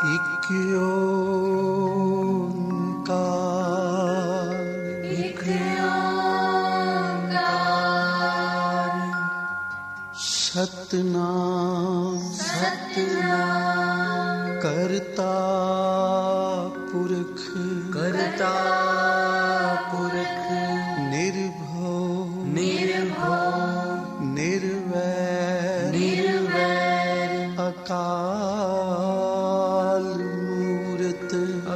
ਇੱਕ ਓਂਕਾਰ ਇੱਕ ਓਂਕਾਰ ਸਤਨਾਮ ਸਤਨਾਮ ਕਰਤਾ ਪੁਰਖ ਕਰਤਾ ਪੁਰਖ ਨਿਰਭਉ ਨਿਰਭਉ ਨਿਰਵੈਰ ਨਿਰਵੈਰ ਅਕਾਲ ਮੂਰਤ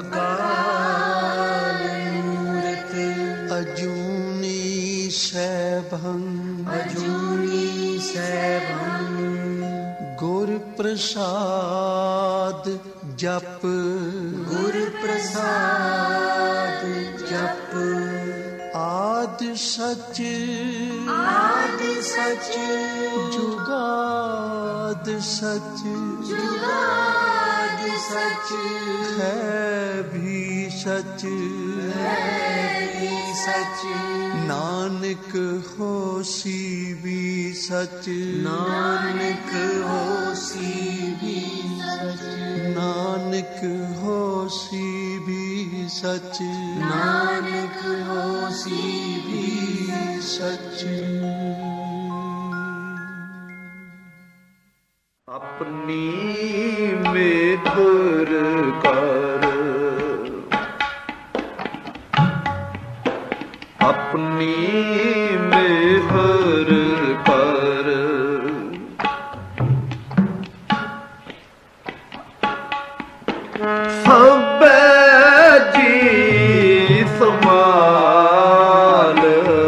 ਅਕਾਲ ਮੂਰਤ ਅਜੂਨੀ ਸੈਭੰ ਅਜੂਨੀ ਸੈਭੰ ਗੁਰ ਪ੍ਰਸਾਦ ਜਪ ਗੁਰ ਪ੍ਰਸਾਦ ਜਪ ਆਦ ਸਚ ਆਦ ਸਚ ਜੁਗਾਦ ਸਚ ਜੁਗਾਦ ਸਚ ਹੈ ਵੀ ਸਚ ਹੈ ਵੀ ਸਚ ਨਾਨਕ ਹੋਸੀ ਵੀ ਸਚ ਨਾਨਕ ਹੋਸੀ ਵੀ ਸਚ ਨਾਨਕ ਹੋਸੀ ਵੀ ਸਚ ਨਾਨਕ ਹੋਸੀ ਵੀ ਸਚ ਆਪਣੀ ਮੇਹਰ ਕਰ ਆਪਣੀ ਮੇਹਰ ਕਰ ਸਭੈ ਜੀ ਸਮਾਲ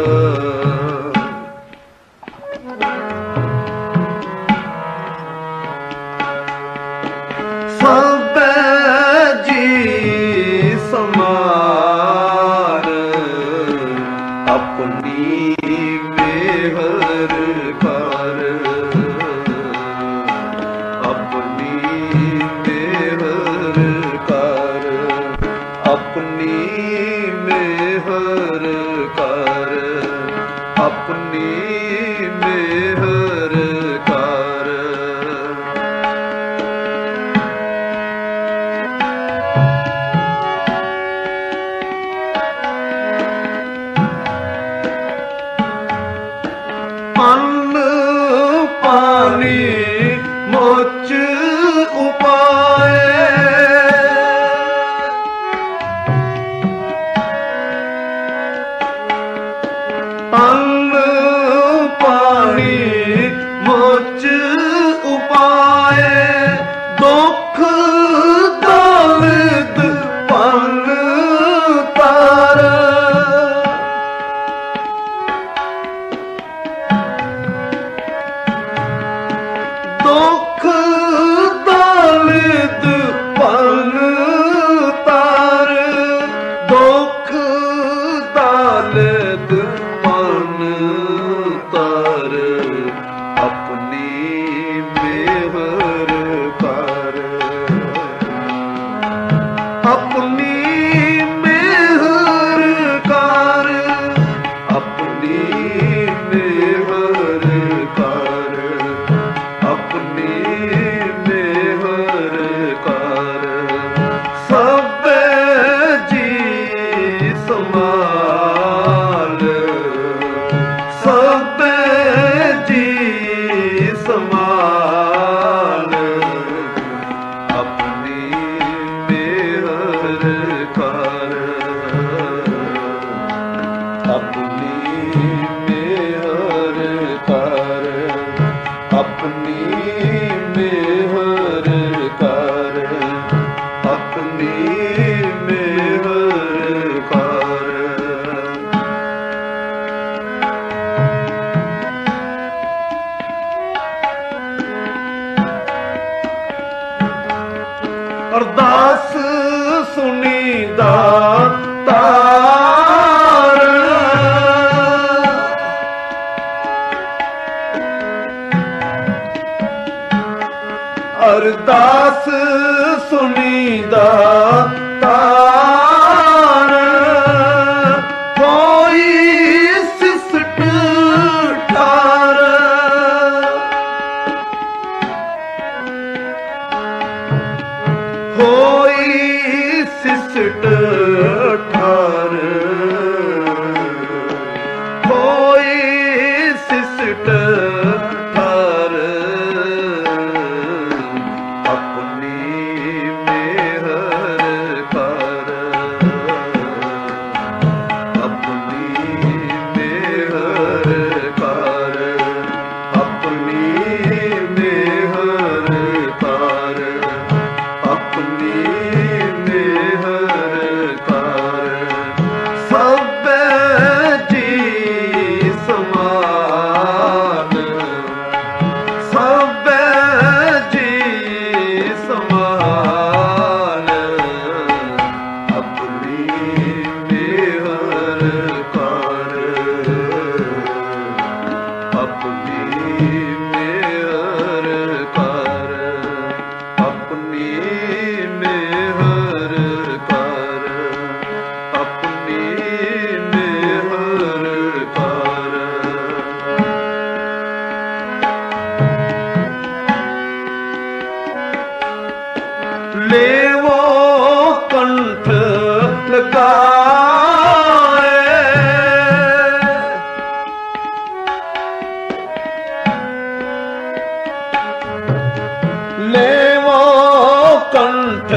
ਸਭੈ ਜੀ ਸਮਾਲ ਆਪਣੀ ਮਿਹਰ ਕਰ ਆਪਣੀ ਮਿਹਰ ਕਰ ਆਪਣੀ ਮਿਹਰ ਕਰ ਆਪਣੀ ਮਿਹਰ ਕਰ ਅੰਨ ਪਾਣੀ ਮੁੱਚ ਉਪਾਏ ਅੰਨ ਪਾਣੀ ਮੁੱਚ ਉਪਾਏ ਦੁੱਖ ਦਰਦ ਪੰਨ ਤਾਰ ਦੁੱਖ ਦਰਦ ਪੰਨ ਤਾਰ ਦੁੱਖ ਦਰਦ ਪੰਨ ਤਾਰ ਆਪਣੀ ਮਿਹਰ ਕਰ ਆਪਣੀ ਮਿਹਰ ਕਰ ਆਪਣੀ ਮਿਹਰ ਕਰ ਆਪਣੀ ਮਿਹਰ ਕਰ ਸਭੈ ਜੀ ਸਮਾਲ ਸਭੈ ਜੀ ਸਮਾਲ ਆਪਣੀ ਮਿਹਰ ਕਰ ਆਪਣੀ ਮਿਹਰ ਕਰ ਆਪਣੀ ਮਿਹਰ ਕਰ ਆਪਣੀ ਮਿਹਰ ਕਰ ਅਰਦਾਸ ਸੁਣੀ ਦਾਤਾਰ ਅਰਦਾਸ ਸੁਣੀ ਦਾਤਾਰ ਕੋਈ ਸਿਸਟ ਠਾਰ ਹੋ ਹੱਥ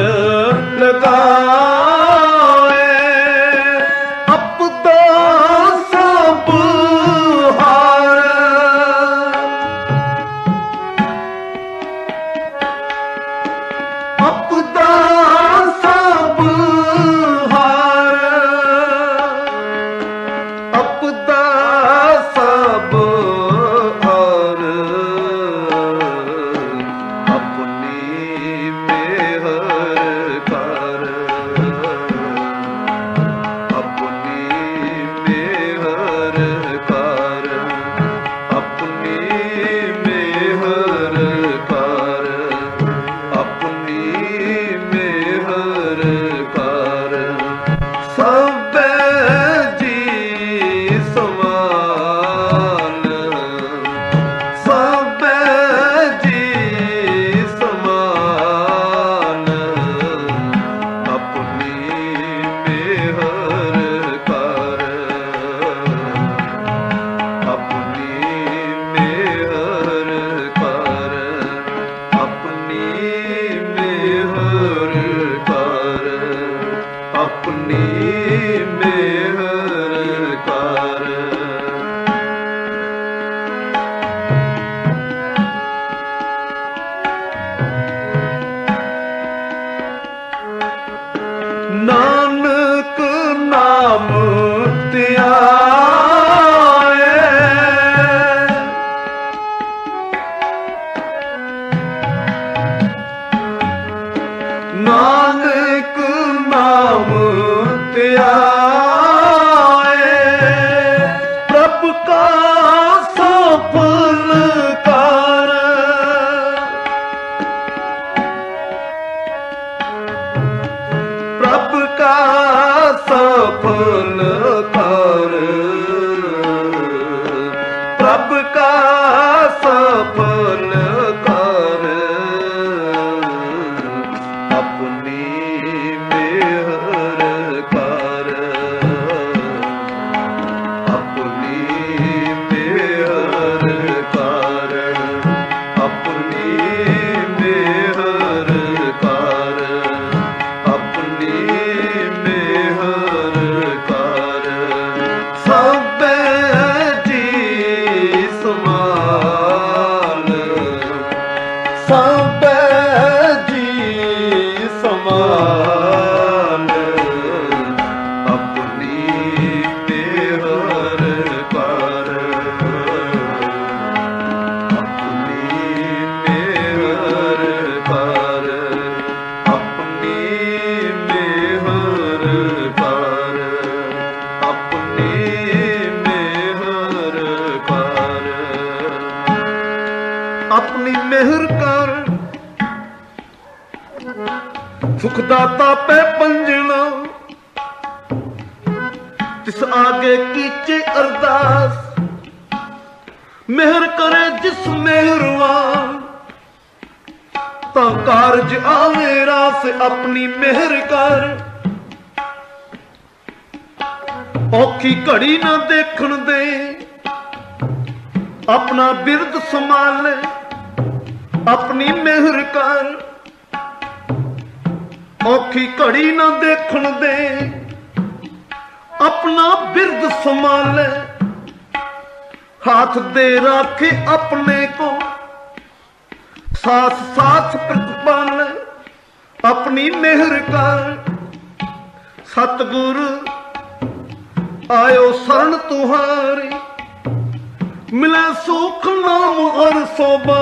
ਲਗਾਏ ਆਪਦਾ ਸਭ ਹਾਰ ਆਪਦਾ ਸਭ ਹਾਰ ਆਪਦਾ ਸਭ ਹਾਰ ਆਪਣੀ ਮਿਹਰ ਕਰ ਆਪਣੀ ਮਿਹਰ ਕਰ ਆਪਣੀ ਮਿਹਰ ਕਰ ਆਪਣੀ ਮਿਹਰ ਕਰ ਸਭੇ ਜੀ ਸਮਾਨ ਸਭੇ ਜੀ ਸਮਾਨ ਆਪਣੀ ਮਿਹਰ ਕਰ ਆਪਣੀ ਮਿਹਰ ਕਰ ਆਪਣੀ ਮਿਹਰ ਕਰ ਆਪਣੀ ਮਿਹਰ ਕਰ ਨਾਨਕ ਨਾਮ ਧਿਆਏ ਨਾਨਕ ਨਾਮ ਧਿਆਏ ਪ੍ਰਭ ਕਾ ਸਫਲ ਕਰ ਪ੍ਰਭ ਕਾ ਸਫਲ ਕਰ ਪ੍ਰਭ ਕਾ ਸਫਲ ਕਰ ਆਪਣੀ ਮਿਹਰ ਕਰ ਆਪਣੀ ਮਿਹਰ ਕਰ ਆਪਣੀ ਮਿਹਰ ਕਰ ਆਪਣੀ ਮਿਹਰ ਕਰ ਸਭੇ ਜੀ ਸਮਾਨ ਸਭੇ ਜੀ ਸਮਾਨ ਆਪਣੀ ਮਿਹਰ ਕਰ ਆਪਣੀ ਮਿਹਰ ਕਰ ਆਪਣੀ ਮਿਹਰ ਕਰ ਆਪਣੀ ਮਿਹਰ ਕਰ ਆਪਣੀ ਮਿਹਰ ਕਰ ਸੁਖ ਦਾਤਾ ਪੈ ਪੰਜਣਾ ਤਿਸ ਆਗੇ ਕੀਚੇ ਅਰਦਾਸ ਮਿਹਰ ਕਰੇ ਜਿਸ ਮਿਹਰਵਾਨ ਤਾਂ ਕਾਰਜ ਆਵੇ ਰਾਸ ਆਪਣੀ ਮਿਹਰ ਕਰ ਔਖੀ ਘੜੀ ਨਾ ਦੇਖਣ ਦੇ ਆਪਣਾ ਬਿਰਦ ਸੰਭਾਲੇ ਆਪਣੀ ਮਿਹਰ ਕਰ ਔਖੀ ਘੜੀ ਨਾ ਦੇਖਣ ਦੇ ਆਪਣਾ ਬਿਰਦ ਸੰਭਾਲੇ हाथ दे राखे अपने को साथ साथ प्रतिपाल अपनी मेहर कर सतगुरु आयो शरण तुम्हारी मिले सुख नाम और सोबा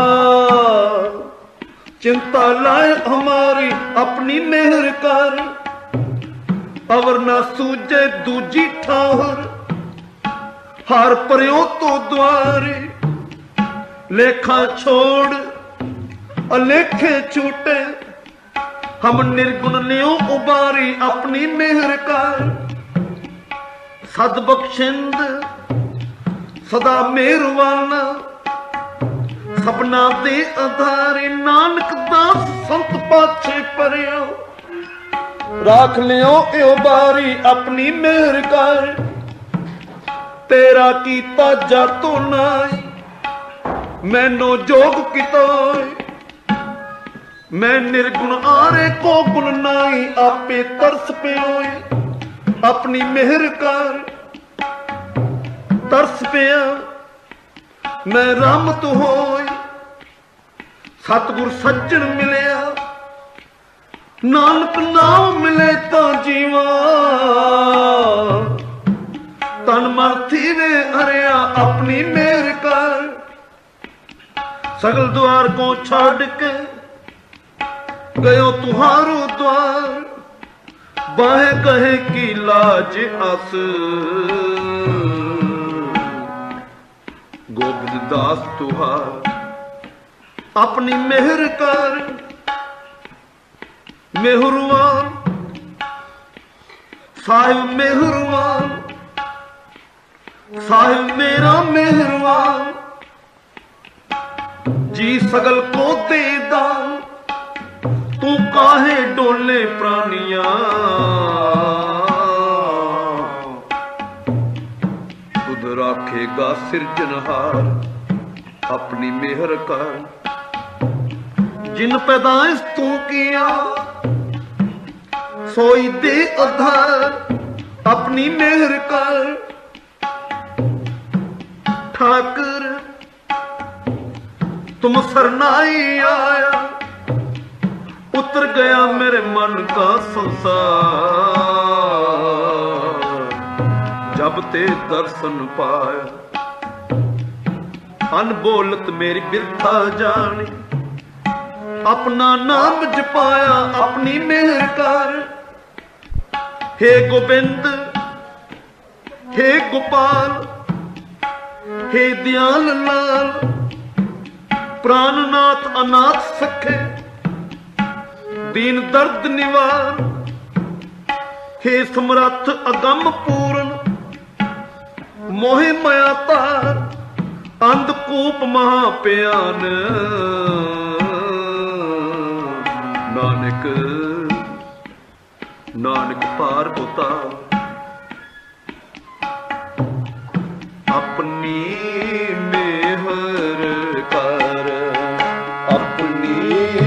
चिंता लाए हमारी अपनी मेहर कर अवर ना सूझे दूजी ठाहर हार परियों तो द्वारे लेखा छोड़ अलेखे छूटे हम निर्गुण न्यो उबारी अपनी मेहर कर सदबख्शिंद सदा मेहरवाना सबना दे आधारे नानक दास संत पाछे परियो राख लियो ए उबारी अपनी मेहर कर तेरा कीता जातो नाई मैनो जोग किताय मैं निर्गुण आरे को गुण नाई आपे तरस पियोए अपनी मेहर कर तरस पिया मैं रहमत होए सतगुर सज्जन मिलिया नानक नाम मिले तो जीवा तन मन थीवे हरिया अपनी मेहर कर सगल द्वार को छाड़ के गयो तुहारो द्वार बाहे कहे की लाज अस गोविंद दास तुहार अपनी मेहर कर मेहरवान साहिब मेहरवान साहिब मेरा मेहरवान जी सगल को दे दान तू काहे डोले प्राणिया खुद राखेगा सिरजनहार अपनी मेहर कर जिन पैदाइश तू किया सोई दे आधार अपनी मेहर कर ठाकर तुम सरनाई आया उतर गया मेरे मन का संसार जब ते दर्शन पाया अनबोलत मेरी बिरथा जानी अपना नाम जपाया अपनी मेहर कर हे गोविंद हे गोपाल हे दयाल लाल प्राणनाथ अनाथ सखे दीन दर्द निवार हे समर्थ अगम पूर्ण मोहि माया तार अंधकूप महाप्यान नानक नानक पार उतार अपनी मेहर कर अपनी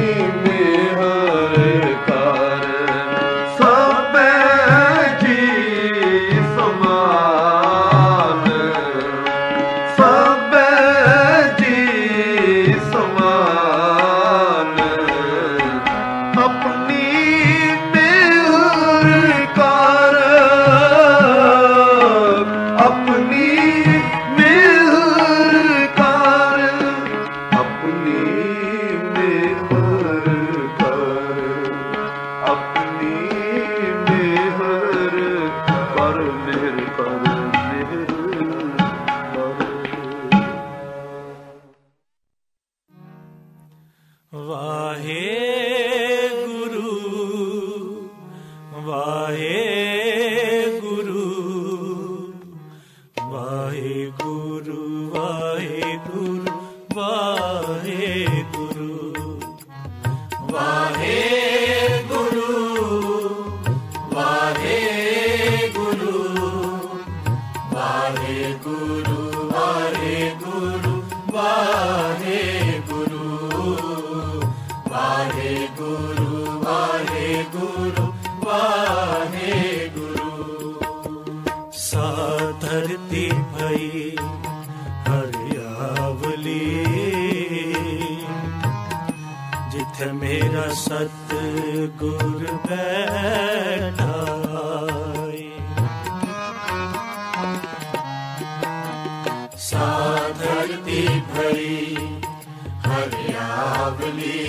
मेहर कर सब जी समान सब जी समान अपनी मेहर कर अपनी सतगुर बैठा साधरती भरी हरियावली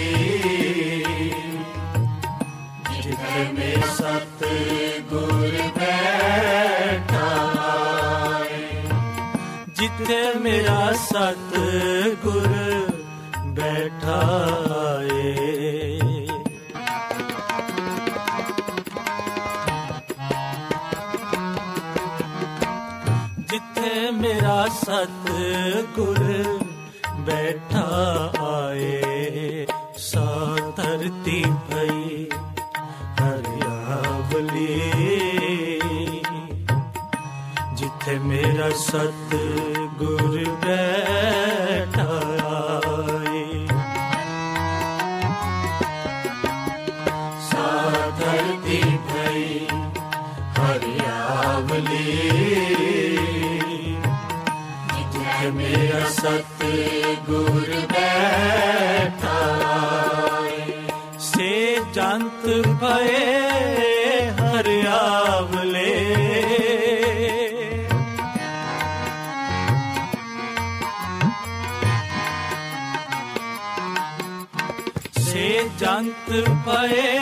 जिथे में सतगुर बैठा जिथे मेरा सतगुर बैठा मेरा सतगुर बैठा आए साधरती भई हरियावली जिथे मेरा सतगुर बैठा आए बैठा से जंत भये हरियावले से जंत भये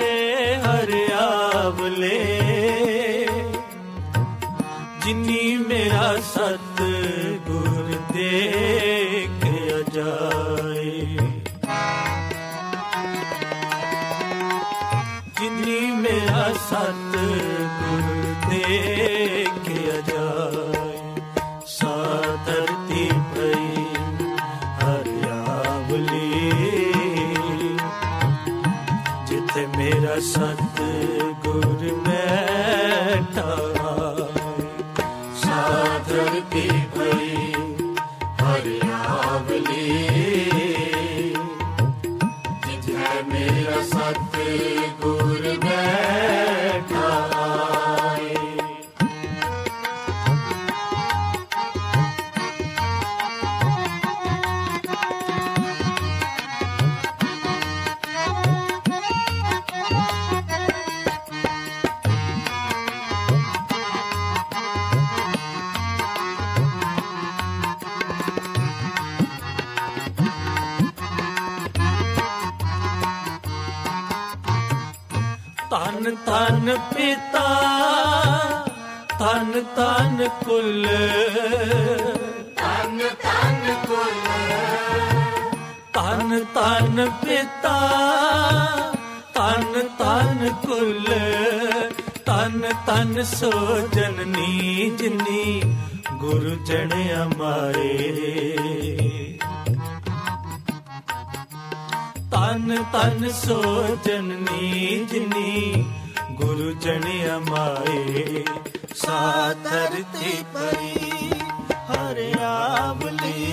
हरियावले जिनी मेरा सतगुर देख जाए जिनी मेरा सतगुर देख जाए सा धरती भई हरियावली जिथे मेरा सतगुर बैठा धरती भई हरियावली जिथे मेरा सतगुर बैठा तन तन पिता तन तन कुल तन तन कुल तन तन पिता तन तन कुल तन तन सो जननी जिनी गुरु जनिया माए तन तन सो जननी जिनी गुरु जनिया माए सा धरती भई हरियावली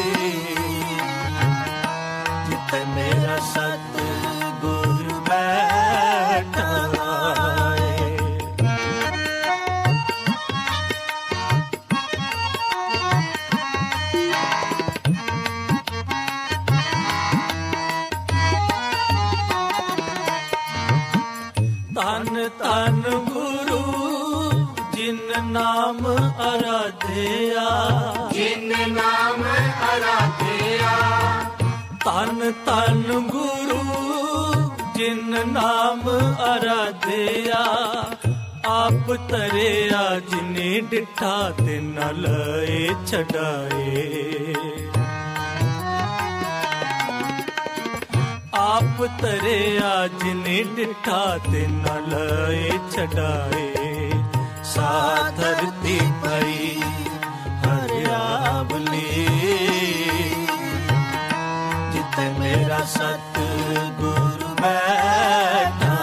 जिथे मेरा सतगुर बैठा तन तन गुरु जिन नाम आराध्या जिन नाम आराध्या तन तन गुरु जिन नाम आराध्या आप तरिया जिने डिठा ते न लए छड़ाए आप तरिया जिने डिठा ते न लए छड़ाए सा धरती भई हरियावली जिथे मेरा सतगुर बैठा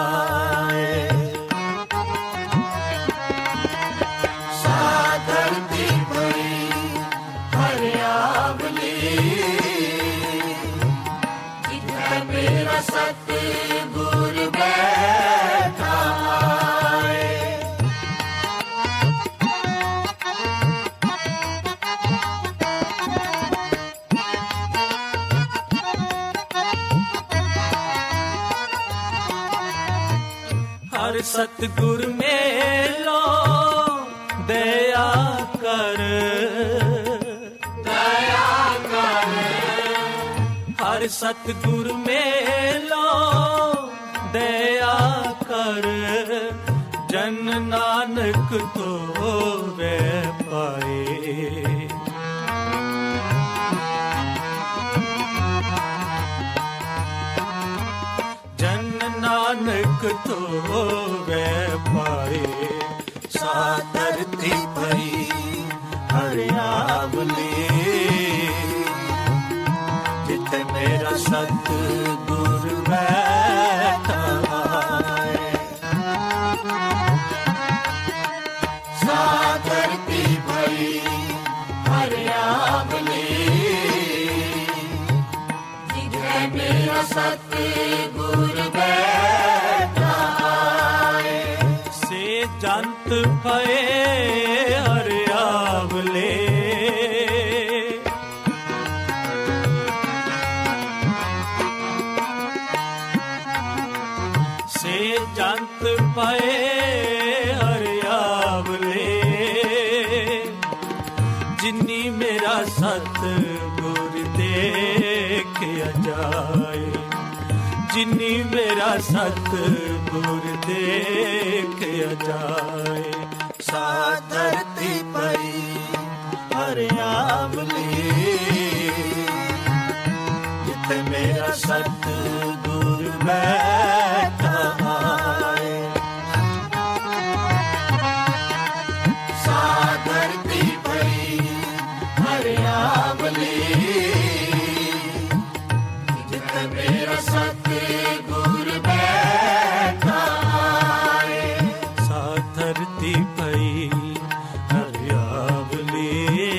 सा धरती भई हरियावली जिथे मेरा सतगुर बैठा हर सतगुर मेलो दया कर दया कर हर सतगुर मेलो दया कर जन नानक तो वे पाए जन नानक तो वे पाए सा धरती भई हरियावली जिथे मेरा सतगुर बैठा सा धरती भई हरियावली जिथे मेरा सतगुर बैठा से जंत भये हरियावले पए हरियावले, जिन्नी मेरा सतगुर देखिया जाए, जिन्नी मेरा सतगुर देखिया जाए। सा धरती पई हरियावली, जिथे मेरा सतगुर बैठा आए। सा धरती पई हरियावली, जिथे मेरा सतगुर बैठा आए। सा धरती पई हरियावली,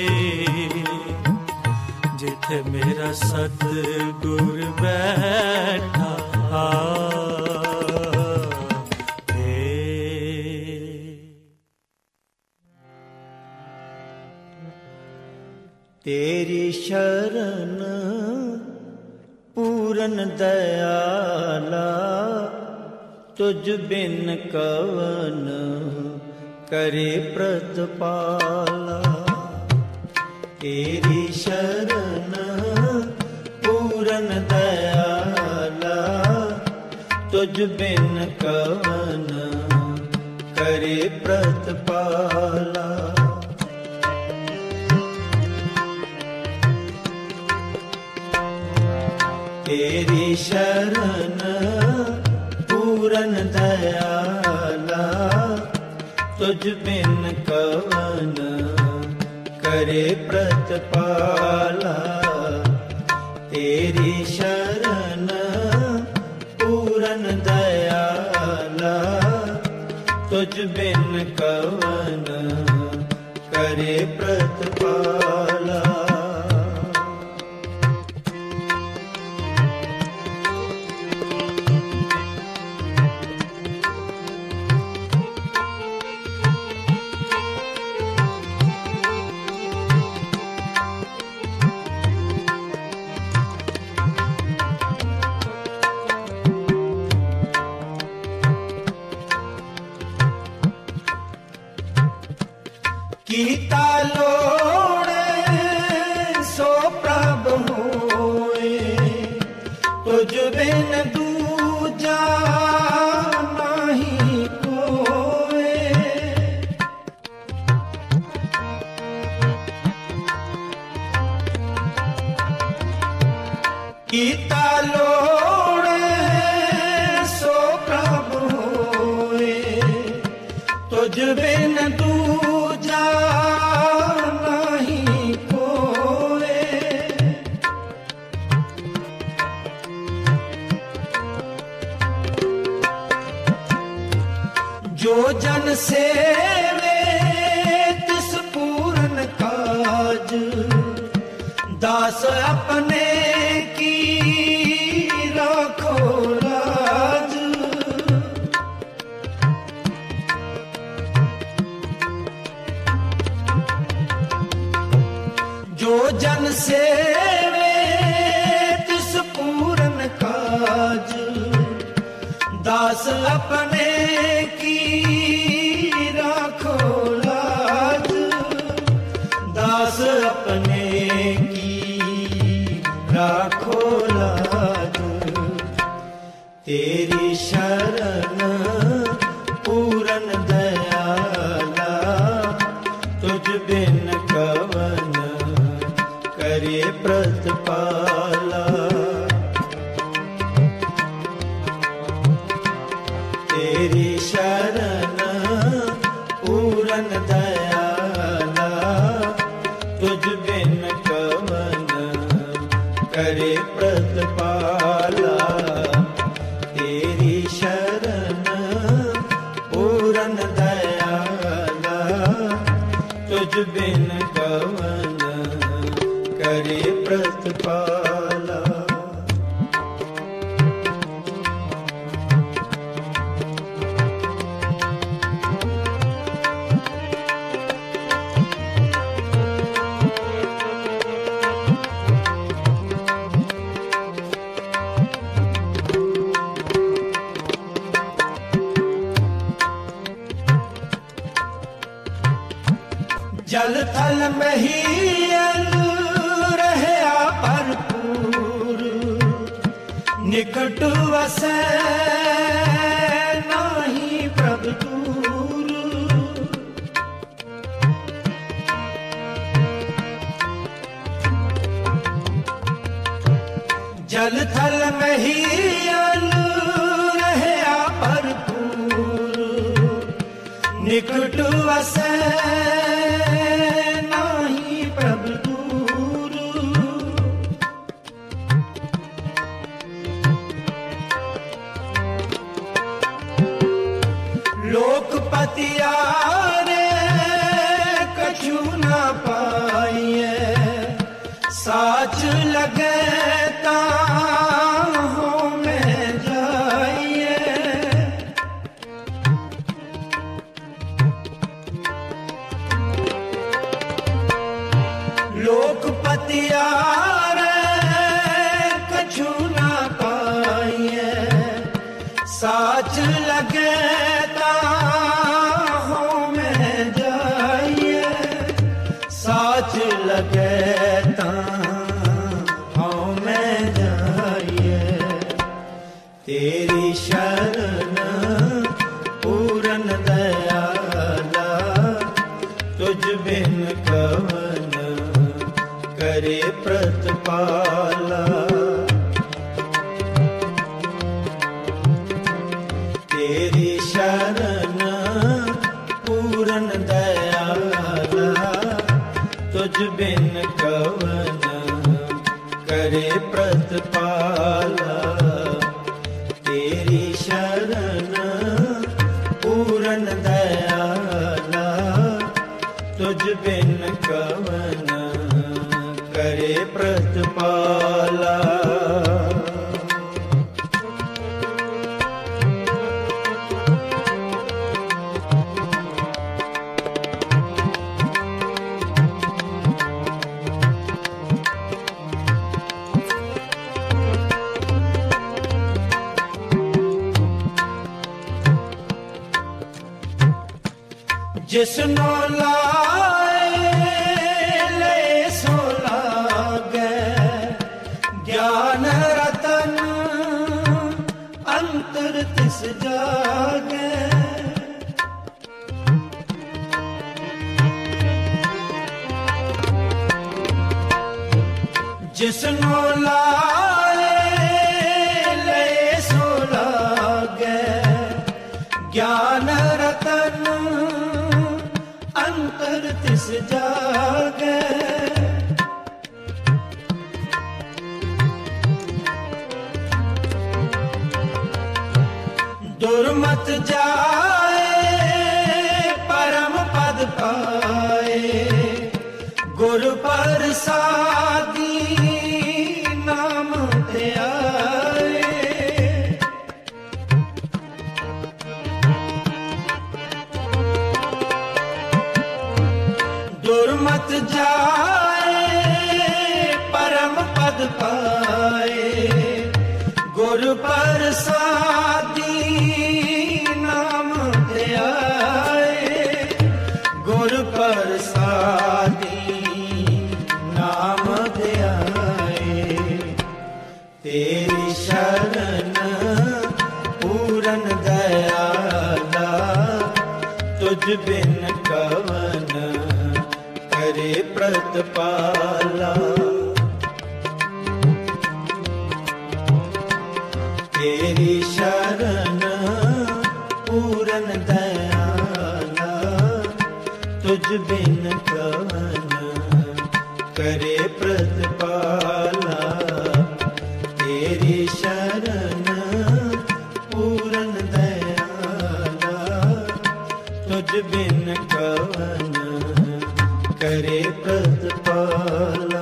जिथे मेरा सतगुर बैठा आए। तेरी शरण पूरन दयाला, तुझ बिन कवन करे प्रतिपाला। तेरी शरण पूरन दयाला, तुझ बिन कवन करे प्रतिपाला। तेरी शरण पूरन दयाला, तुझ बिन कवन करे प्रतिपाला। तेरी शरण पूरन दयाला, तुझ बिन कवन करे प्रतिपाला। कीता लोड़े सो प्रभ होए, तुझ बिन दूजा नहीं कोए। कीता लोड़े सो प्रभ होए, तुझ बिन दूजा नहीं कोए। जो जन सेवे तिस पूर्ण काज, दास अपने की राखो लाज। जो जन सेवे तिस पूर्ण काज, दास अपने की राखो लाज। दास अपने की राखो लाज। तेरी शरण पूरन दयाला, तुझ बिन कवन करे प्रतिपाला। तेरी शरण पूरन दयाला, तुझ बिन कवन करे प्रतिपाला। तेरी शरण पूरन दयाला, तुझ बिन कवन करे प्रतिपाला। जल थल महीयल रहया भरपूर, निकट वसै नाही प्रभ दूर। जल थल महीयल रहया भरपूर, निकट वसै नाही प्रभ दूर। लोकपति आरे कछु न पाइए, साच लगे ताहों में जाइए। लोकपति आरे कछु न पाइए, साच लगे ताहों में जाइए। साच लगे ताहों में जाइए। तेरी शरण पूरन दयाला, तुझ बिन कवन करे प्रतिपाला। तेरी शरण पूरन दयाला, तुझ बिन कवन करे प्रतिपाला। तेरी शरण पूरन दयाला, तुझ बिन कवन करे प्रतिपाला। जिसनो लाए ले सो लागे, ज्ञान रतन अंतर तिस जागे। जिसनो लाए ले सो लागे, ज्ञान रतन अंतर तिस जागे। दुर्मत जाए परम पद पाए, गुरु प्रसादी नाम ते आए। दुर्मत जाए परम पद पाए, गुरु प्रसादी नाम ते आए। गुरु प्रसादी नाम ते आए। तेरी शरण पूरन दयाला, तुझ बिन कवन करे प्रतिपाला। तेरी शरण पूरन दयाला, तुझ बिन कवन करे प्रतिपाला। तेरी शरण पूरन दयाला, तुझ बिन कवन करे प्रतिपाला।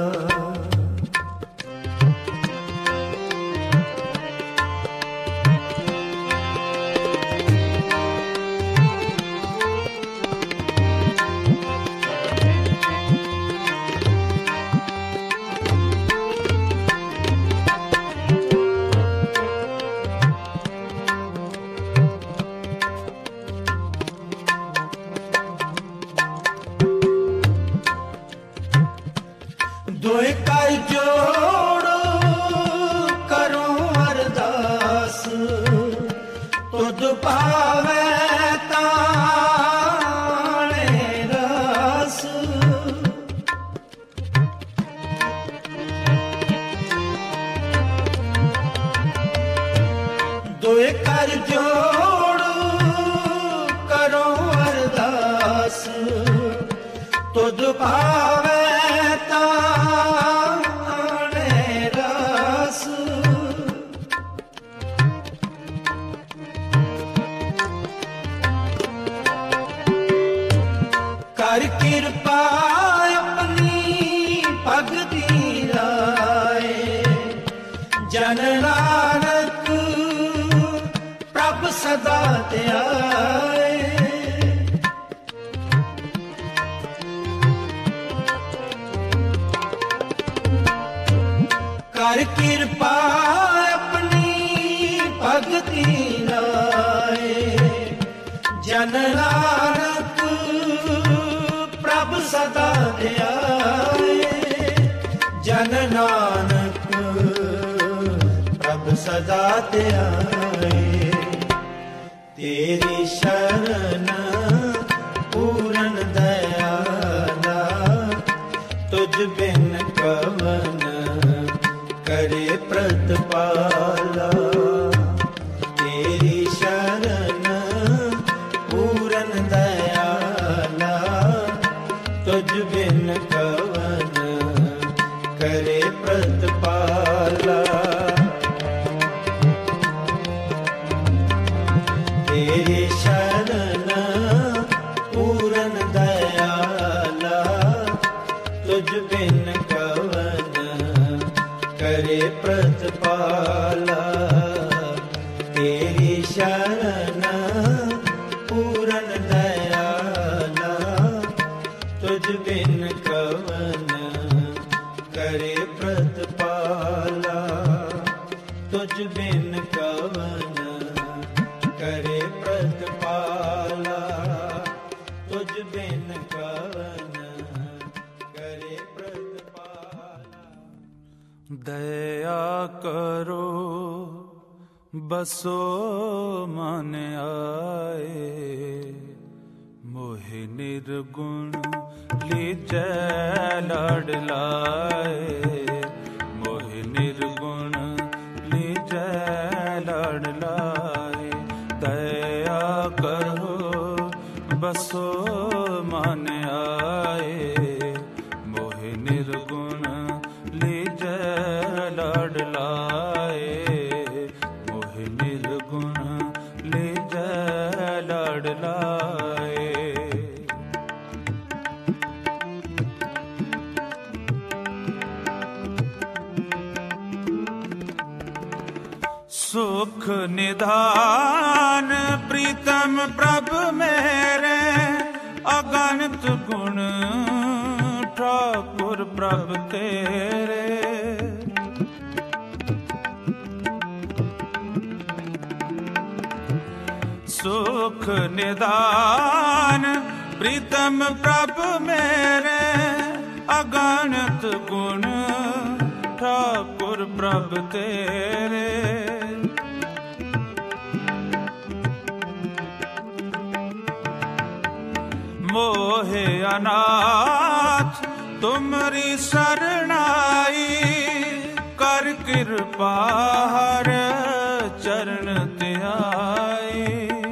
सोए कर जोड़ करो अरदास, तुझ पावे ताने रास। कर कृपा अपनी भगति राय, जन नानक प्रभ सदा ध्याए। कर कृपा अपनी भगति राय, जन नानक प्रभ सदा ध्याए। जन नानक प्रभ सदा ध्याए। तेरी शरण पूरन दयाला, तुझ बिन कवन करे प्रतिपाला। तेरी शरण पूरन दयाला, तुझ बिन कवन करे प्रतिपाला। तेरी शरण पूरन दयाला, तुझ बिन कवन करे प्रतिपाला। तेरी शरण पूरन दयाला, तुझ बिन कवन करे प्रतिपाला। तुझ बिन कवन करे प्रतिपाला। तुझ बिन कवन करे प्रतिपाला। दया करो बसो मन आए, मोहि निर्गुण लीजै लाड लाए। मोहि निर्गुण लीजै लाड लाए। दया करो बसो मन आए, मोहि निर्गुण लीजै लाड लाए। मोहि निर्गुण लीजै लाड लाए। सुख निधान प्रीतम प्रभ मेरे, अगणित गुण ठाकुर प्रभ तेरे। सुख निधान प्रीतम प्रभ मेरे, अगणित गुण ठाकुर प्रभ तेरे। मोहे अनाथ तुमरी शरणाई, कर कृपा हर चरण ध्याई।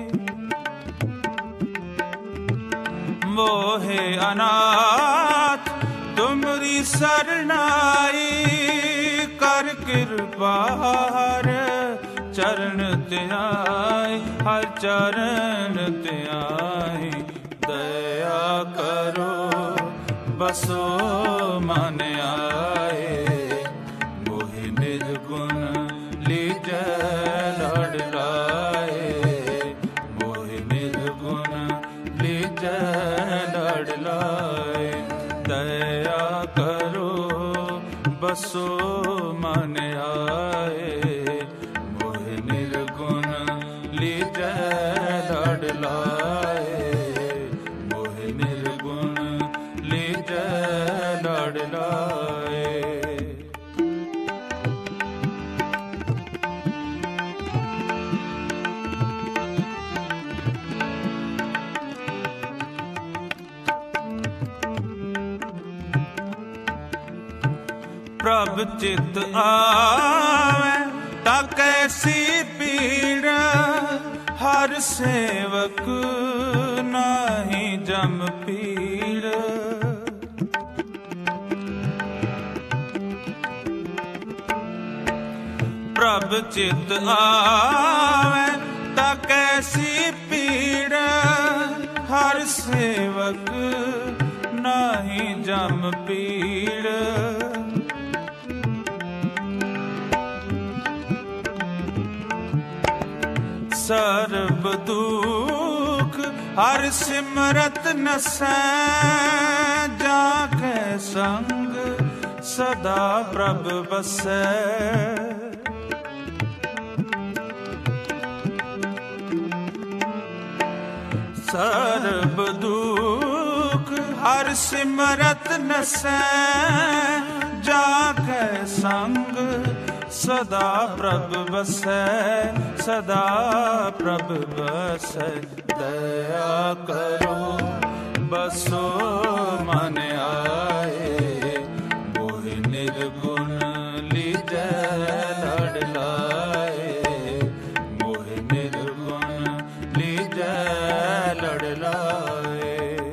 मोहे अनाथ तुमरी शरणाई, कर कृपा हर चरण ध्याई। हर चरण ध्याई। दया करो बसो मन आए, मोहि निर्गुण लीजै लाड लाए। मोहि निर्गुण लीजै लाड लाए। दया करो बसो मन आए, मोहि निर्गुण लीजै लाड लाए। मोहि निर्गुण लीजै लाड लाए। प्रभ चित आवे ता कैसी पीड़ा, सेवक नाही जम पीड़। प्रभ चित आवे ता कैसी पीड़, हर सेवक नाही जम पीड़। सर्ब दुख हर सिमरत नसै, जाके संग सदा प्रभ बसै। सर्ब दुख हर सिमरत नसै, जाके संग सदा प्रभ बसै, सदा प्रभ बसै। दया करो बसो मन आए, मोहि निर्गुण लीजै लड़ लाए, मोहि निर्गुण लीजै लड़ लाए।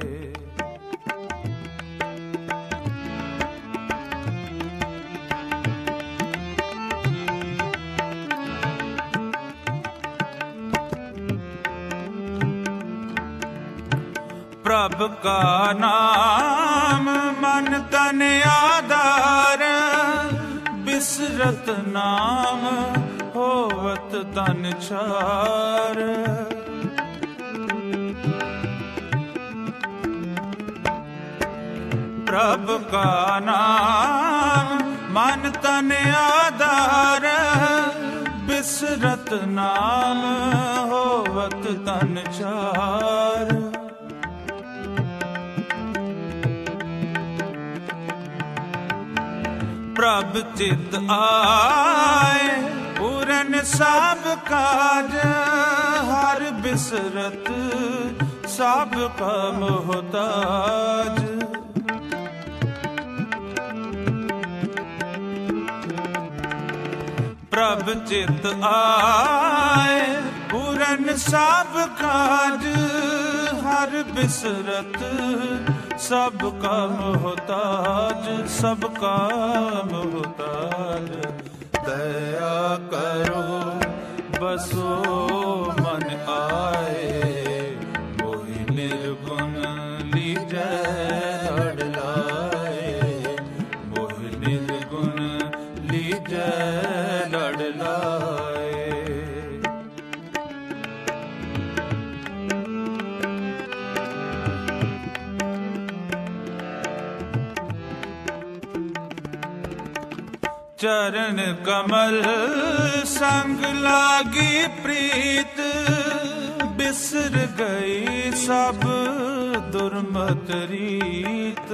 प्रभ का नाम मन तन आधार, बिसरत नाम होवत तन छार। प्रभ का नाम मन तन आधार, बिसरत नाम होवत तन छार। प्रभ चित आए पूरन सब काज, हर बिसरत सब का मोहताज। प्रभ चित आए पूरन सब काज, हर बिसरत सबका मोहताज, सबका मोहताज। दया करो बसो मन आए, मोहि निर्गुण लीजै लड़ लाए, मोहि निर्गुण लीजै लड़ लाए। चरण कमल संग लागी प्रीत, बिसर गई सब दुर्मत रीत।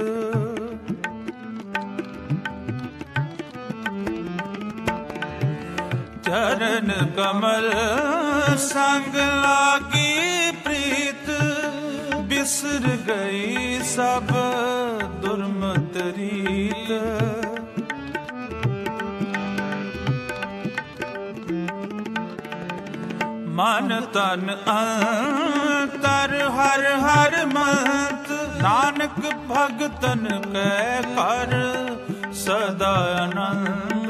चरण कमल संग लागी प्रीत, बिसर गई सब दुर्मत रीत। मन तन अंतर हर हर मत, नानक भगतन कै कर सदा आनंद।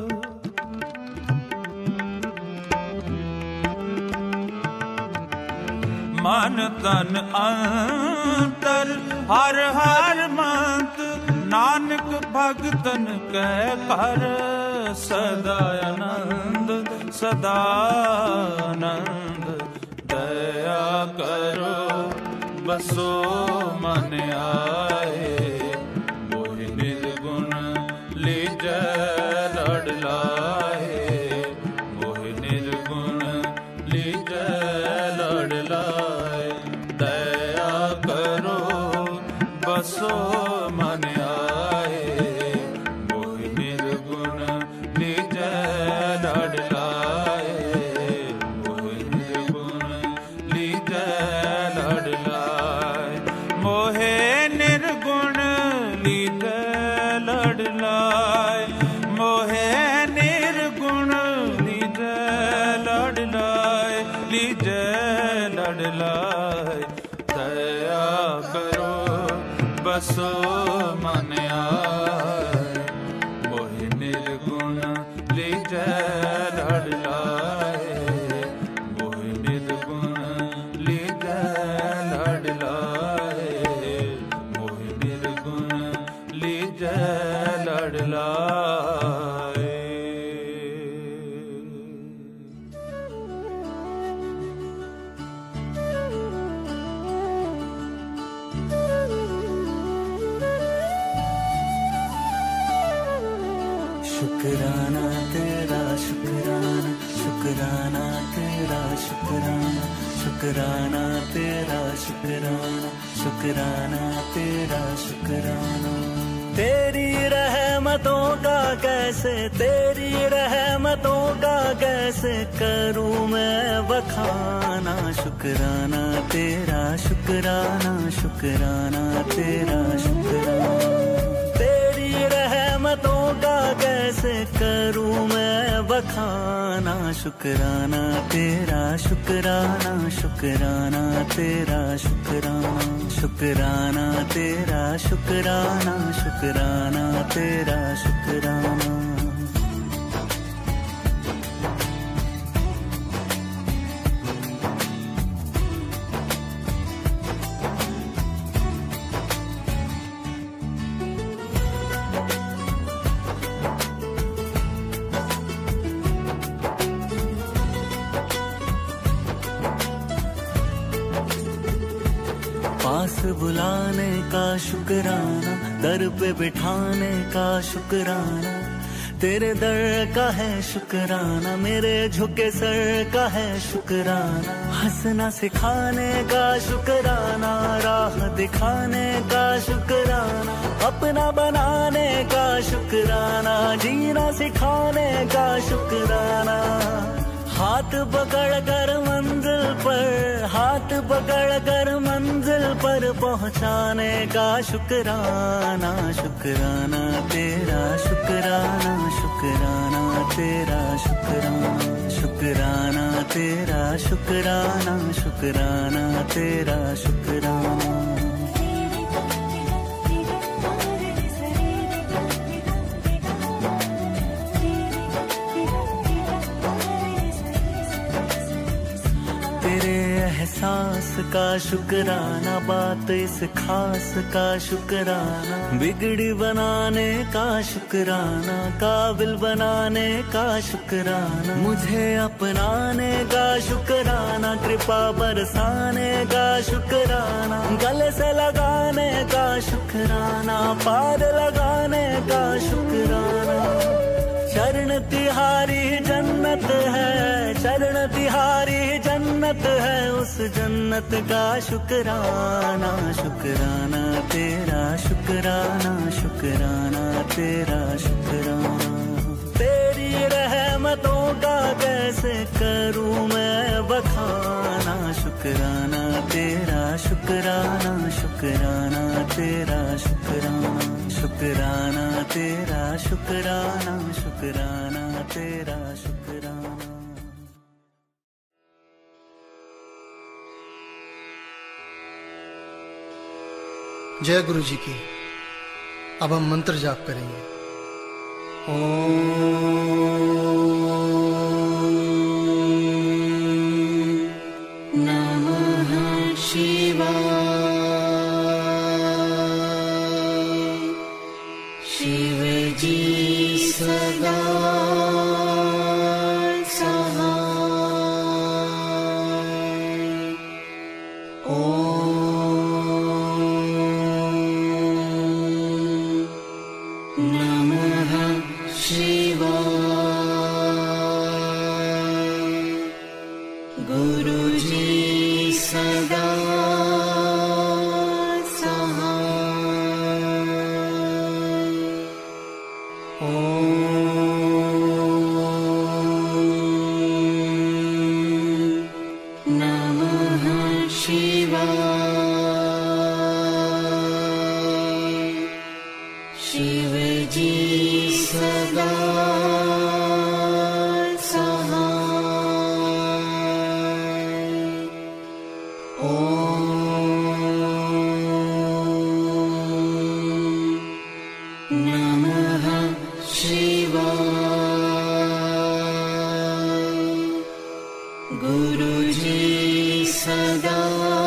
मन तन अंतर हर हर मत, नानक भगतन कै कर सदा आनंद, सदा आनंद। दया करो बसो मन आए, मोहि निर्गुण लीजै लड़ लाए, मोहि निर्गुण लीजै लड़ लाए। दया करो बसो मन आए, मोहि निर्गुण लीजै लड़ लाए, मोहि निर्गुण लीजै लड़ लाए। मोहे निर्गुण लीजै लड़ लाए, मोहे निर्गुण लीजै लड़ लाए, लीजै लड़ लाए। दया करो बसो मन आए, मोहि निर्गुण लीजै लड़ लाए। मोहि निर्गुण लीजै लड़ लाए, मोहि निर्गुण लीजै लड़ लाए। शुक्राना तेरा शुक्राना, शुक्राना तेरा शुक्राना, शुक्राना तेरा शुक्राना, शुक्राना तेरा शुक्राना। तेरी रहमतों का कैसे, तेरी रहमतों का कैसे करूं मैं बखाना। शुक्राना तेरा शुक्राना, शुक्राना तेरा शुक्राना। तेरी रहमतों का कैसे करूं मैं बखाना। शुक्राना तेरा शुक्राना, शुक्राना तेरा शुक्राना, शुक्राना तेरा शुक्राना, शुक्राना तेरा शुक्राना। पास बुलाने का शुक्राना, दर पे बिठाने का शुक्राना। तेरे दर का है शुक्राना, मेरे झुके सर का है शुक्राना। हंसना सिखाने का शुक्राना, राह दिखाने का शुक्राना। अपना बनाने का शुक्राना, जीना सिखाने का शुक्राना। हाथ पकड़ कर मंजिल पर, हाथ पकड़ कर मंजिल पर पहुंचाने का शुक्राना। शुक्राना तेरा शुक्राना, शुक्राना तेरा शुक्राना, शुक्राना तेरा शुक्राना, शुक्राना तेरा शुक्राना। एहसास का शुक्राना, बात इस खास का शुक्राना। बिगड़ी बनाने का शुक्राना, काबिल बनाने का शुक्राना। मुझे अपनाने का शुक्राना, कृपा बरसाने का शुक्राना। गले से लगाने का शुक्राना, पार लगाने का शुक्राना। चरण तिहारी जन्नत है, चरण तिहारी जन्नत है, उस जन्नत का शुक्राना। शुक्राना तेरा शुक्राना, शुक्राना तेरा शुक्राना। तेरी रहमतों का कैसे करूं मैं बखाना। शुक्राना तेरा शुक्राना, शुक्राना तेरा शुक्राना, शुक्राना तेरा शुक्राना, शुक्राना तेरा शुक्राना। जय गुरु जी की। अब हम मंत्र जाप करेंगे। नमः शिवाय। शिव जी सदा नमः शिवाय। गुरु जी सदा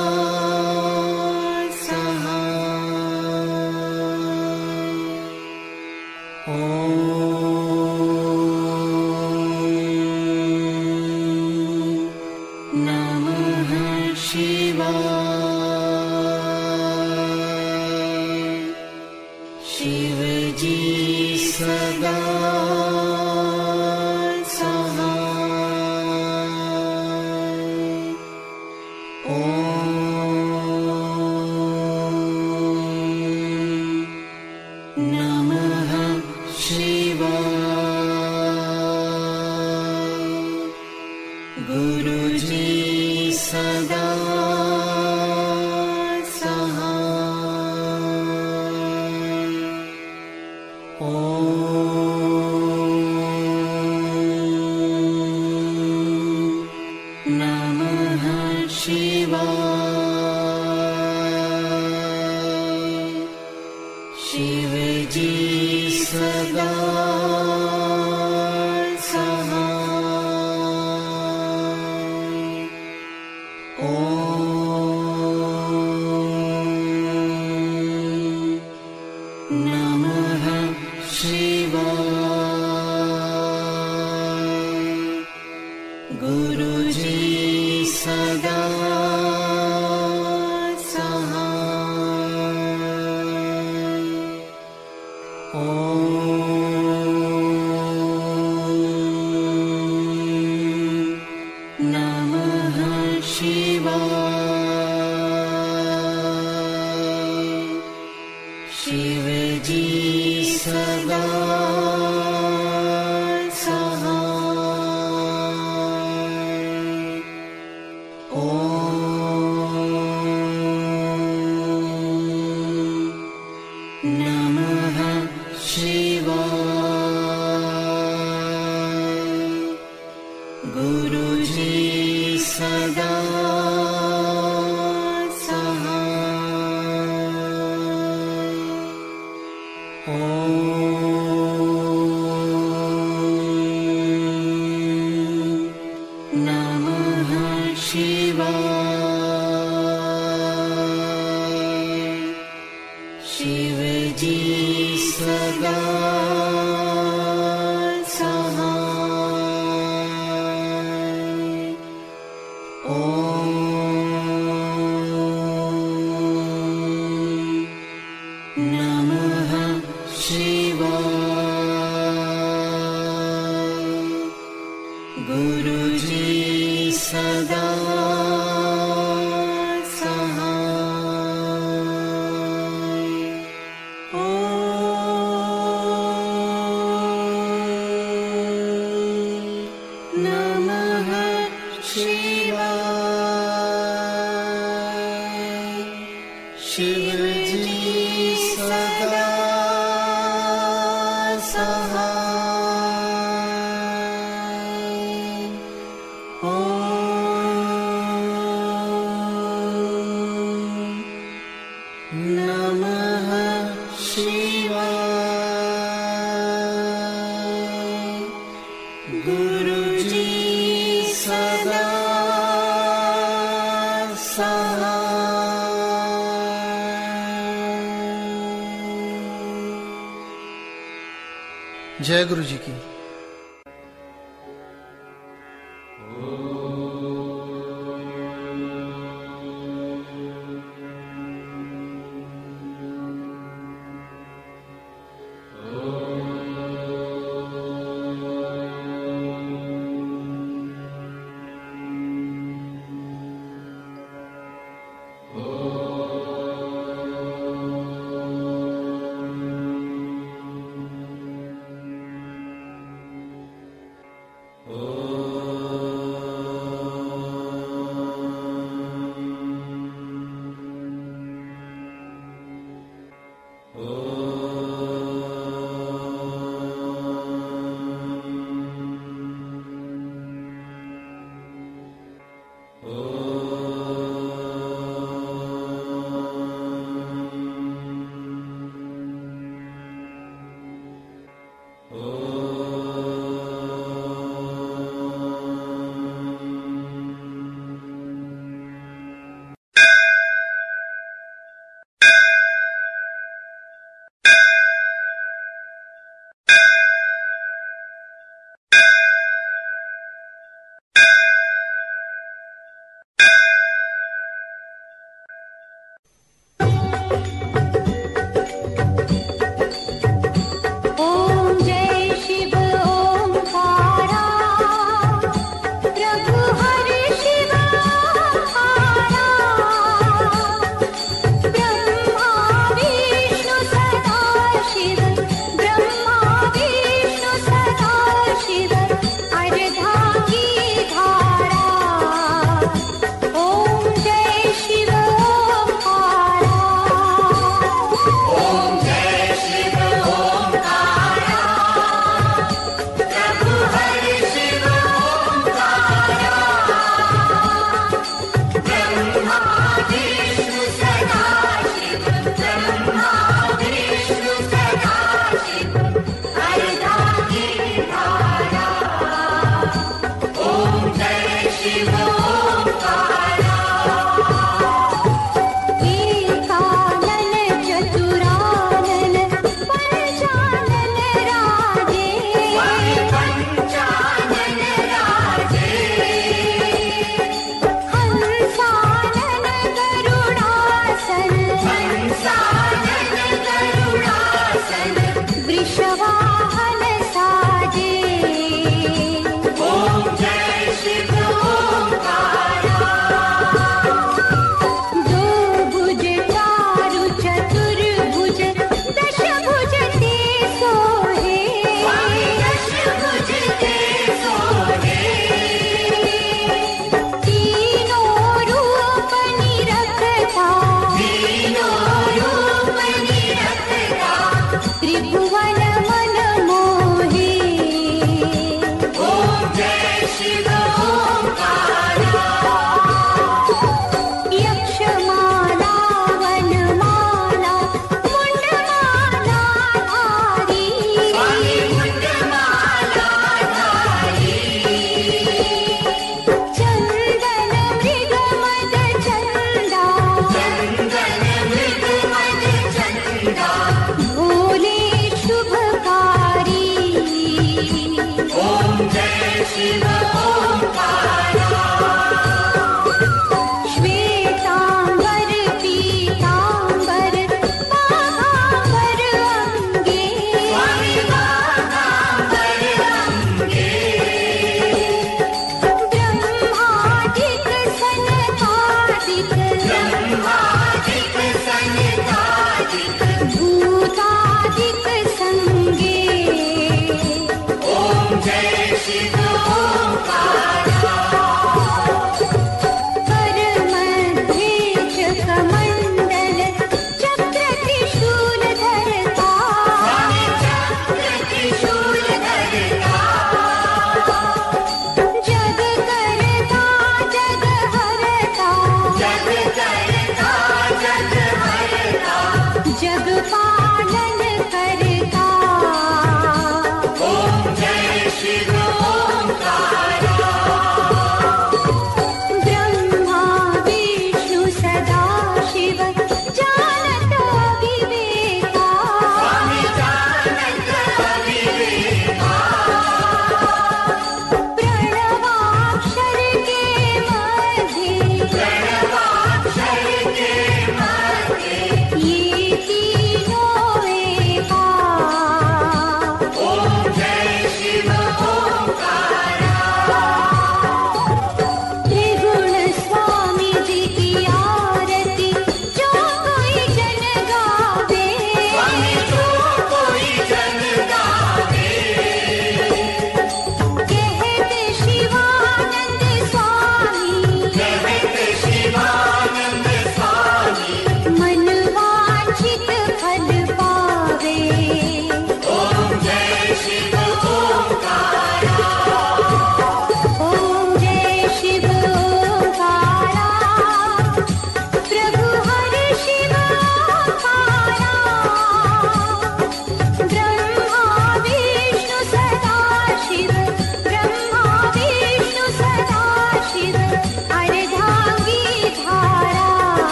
जय गुरु जी की। शिव ओंकारा। यक्षमाला वनमाला मुंडमाला धारी, स्वामी मुंडमाला धारी। चंदन मृगमद चंदा, चंदन मृगमद चंदा, भोले शुभकारी। ओम जय शिव ओंकार।